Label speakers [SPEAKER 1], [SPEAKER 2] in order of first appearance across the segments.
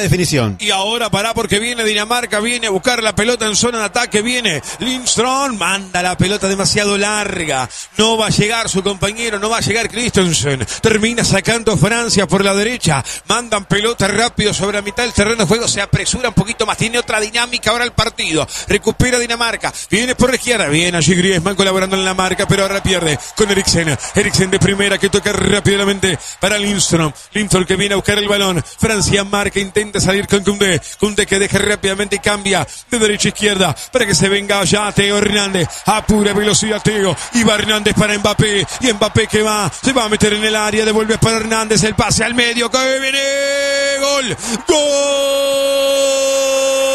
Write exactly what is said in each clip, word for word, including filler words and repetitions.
[SPEAKER 1] definición.
[SPEAKER 2] Y ahora pará porque viene Dinamarca, viene a buscar la pelota en zona de ataque, viene Lindström, manda la pelota demasiado larga, no va a llegar su compañero, no va a llegar Christensen, termina sacando Francia por la derecha, mandan pelota rápido sobre la mitad del terreno de juego, se apresura un poquito más, tiene otra dinámica ahora el partido, recupera Dinamarca, viene por la izquierda, viene allí Griezmann colaborando en la marca, pero ahora pierde con Eriksen, Eriksen de primera que toca rápidamente para Lindström, Lindström que viene a buscar el balón, Francia marca, intenta salir con Koundé, Koundé que deja rápidamente y cambia de derecha a izquierda para que se venga ya Theo Hernández, a pura velocidad Theo, y va Hernández para Mbappé, y Mbappé que va, se va a meter en el área, devuelve para Hernández, el pase al medio, que viene, gol, gol.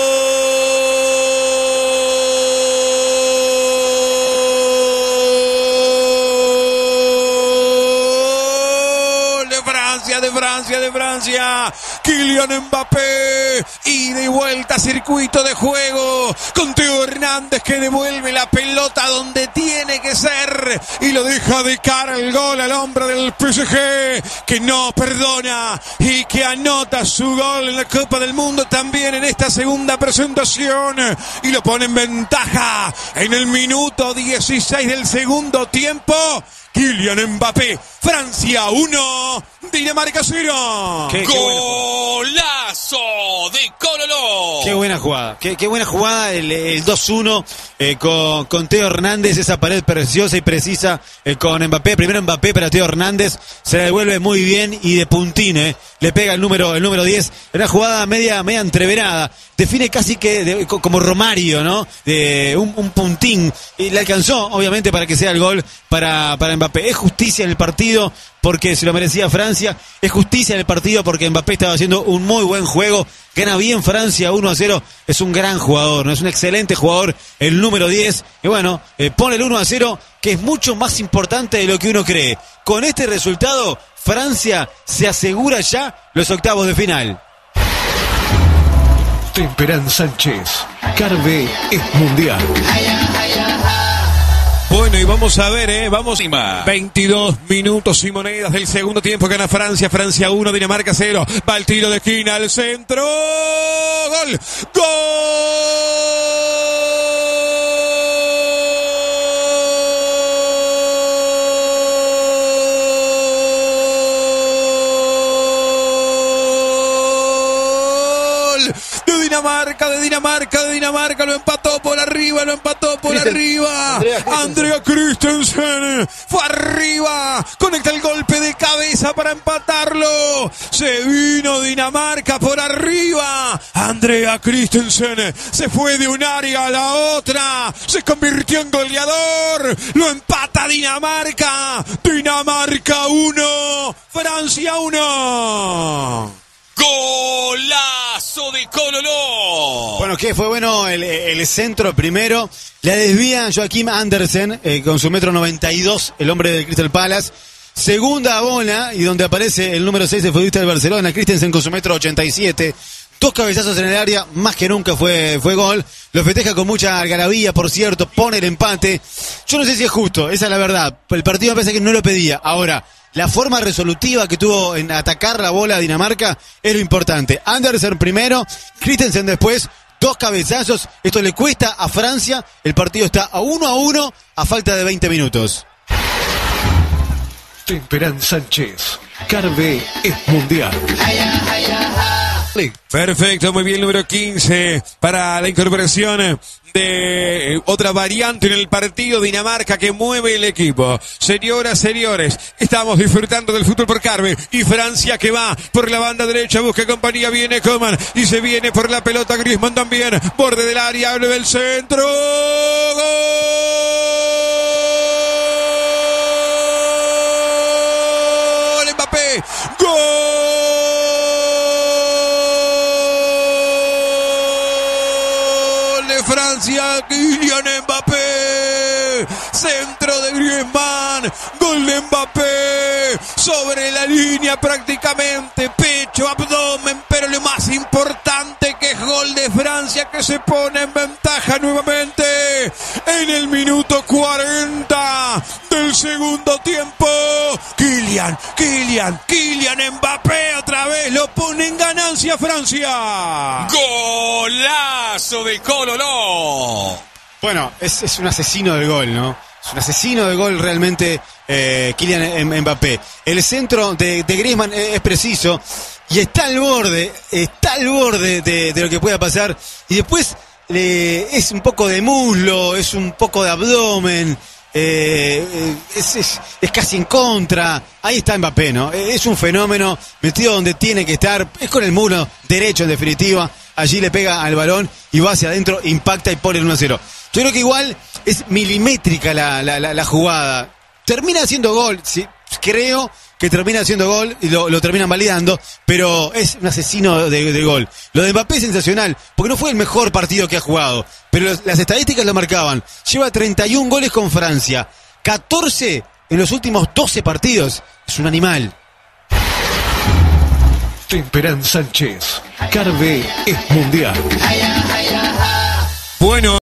[SPEAKER 2] De Francia, de Francia, Kylian Mbappé, ida y vuelta, circuito de juego, con Theo Hernández que devuelve la pelota donde tiene que ser y lo deja de cara al gol al hombre del P S G, que no perdona y que anota su gol en la Copa del Mundo también en esta segunda presentación y lo pone en ventaja en el minuto dieciséis del segundo tiempo. Kylian Mbappé, Francia uno, Dinamarca cero.
[SPEAKER 3] Qué, qué ¡Golazo de Cololó!
[SPEAKER 1] Qué buena jugada, qué, qué buena jugada el, el dos uno eh, con, con Theo Hernández, esa pared preciosa y precisa eh, con Mbappé. Primero Mbappé para Theo Hernández, se la devuelve muy bien y de puntín, eh, le pega el número el número diez. Una jugada media media entreverada, define casi que de, como Romario, ¿no? De un, un puntín y le alcanzó, obviamente, para que sea el gol para, para Mbappé. Es justicia en el partido porque se lo merecía Francia, es justicia en el partido porque Mbappé estaba haciendo un muy buen juego, gana bien Francia uno a cero, es un gran jugador, no es un excelente jugador el número diez, y bueno, eh, pone el uno a cero, que es mucho más importante de lo que uno cree. Con este resultado, Francia se asegura ya los octavos de final.
[SPEAKER 4] Temperán Sánchez, Carve es mundial.
[SPEAKER 2] Bueno, y vamos a ver, ¿eh? Vamos. veintidós minutos y monedas del segundo tiempo. Gana Francia. Francia uno, Dinamarca cero. Va el tiro de esquina al centro. ¡Gol! ¡Gol! De Dinamarca, de Dinamarca, de Dinamarca. Lo empató por arriba, lo empató por Christen, arriba. Andrea Christensen. Andrea Christensen fue arriba. Conecta el golpe de cabeza para empatarlo. Se vino Dinamarca por arriba. Andrea Christensen se fue de un área a la otra. Se convirtió en goleador. Lo empata Dinamarca. Dinamarca uno, Francia uno.
[SPEAKER 3] ¡Golazo de Cololó!
[SPEAKER 1] Bueno, que fue bueno el, el centro primero. La desvía Joachim Andersen eh, con su metro noventa y dos, el hombre del Crystal Palace. Segunda bola, y donde aparece el número seis, el futbolista del Barcelona, Christensen con su metro ochenta y siete. Dos cabezazos en el área, más que nunca fue, fue gol. Lo festeja con mucha algarabía, por cierto, pone el empate. Yo no sé si es justo, esa es la verdad. El partido me parece que no lo pedía. Ahora, la forma resolutiva que tuvo en atacar la bola a Dinamarca es lo importante. Andersen primero, Christensen después, dos cabezazos. Esto le cuesta a Francia. El partido está a uno a uno a falta de veinte minutos.
[SPEAKER 4] Temperán Sánchez, Carve es mundial.
[SPEAKER 2] Perfecto, muy bien, número quince para la incorporación de otra variante en el partido, Dinamarca que mueve el equipo. Señoras, señores, estamos disfrutando del fútbol por Carve y Francia que va por la banda derecha, busca compañía, viene Coman y se viene por la pelota Griezmann también, borde del área, abre del centro, gol, Mbappé, gol. Francia, Kylian Mbappé, centro de Griezmann, gol de Mbappé, sobre la línea prácticamente, pecho, abdomen, pero lo más importante que que es gol de Francia, que se pone en ventaja nuevamente en el minuto cuarenta del segundo tiempo. Kylian, Kylian, Kylian Mbappé otra vez lo pone en ganancia Francia.
[SPEAKER 3] Golazo de Cololó.
[SPEAKER 1] Bueno, es, es un asesino del gol, ¿no? Es un asesino del gol realmente eh, Kylian Mbappé. El centro de, de Griezmann es, es preciso y está al borde, está al borde de, de lo que pueda pasar. Y después eh, es un poco de muslo, es un poco de abdomen, eh, es, es, es casi en contra. Ahí está Mbappé, ¿no? Es un fenómeno, metido donde tiene que estar, es con el muslo derecho en definitiva. Allí le pega al balón y va hacia adentro, impacta y pone el uno a cero. Yo creo que igual es milimétrica la, la, la, la jugada. Termina haciendo gol, sí, creo que termina haciendo gol y lo, lo terminan validando, pero es un asesino de, de gol. Lo de Mbappé es sensacional, porque no fue el mejor partido que ha jugado, pero los, las estadísticas lo marcaban. Lleva treinta y un goles con Francia, catorce en los últimos doce partidos. Es un animal.
[SPEAKER 4] Temperán Sánchez. Carve es mundial.
[SPEAKER 2] Bueno.